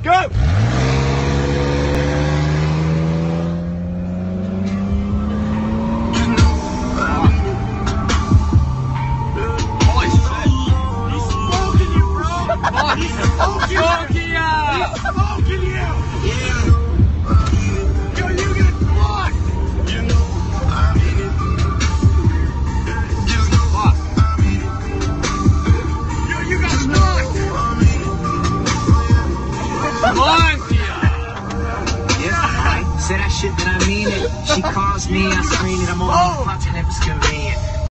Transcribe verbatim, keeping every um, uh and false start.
Go! Say that shit that I mean it. She calls me, I screen it. I'm on the clock and it was convenient.